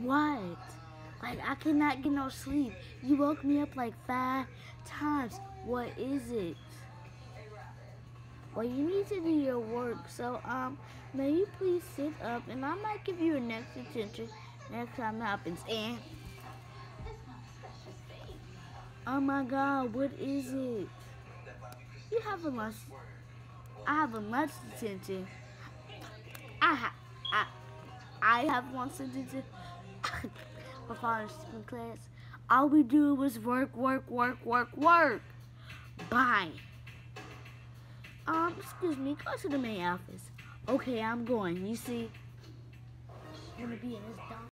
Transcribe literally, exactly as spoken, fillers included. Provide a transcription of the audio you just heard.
What? Like, I cannot get no sleep. You woke me up like five times. What is it? Well, you need to do your work. So, um, may you please sit up, and I might give you an extra attention next time it happens. And, oh my God, what is it? You have a lunch. I have a lunch detention. I ha I I have lunch detention. My father's in class. All we do was work, work, work, work, work. Bye. Um, excuse me, go to the main office. Okay, I'm going. You see, I'm gonna be in this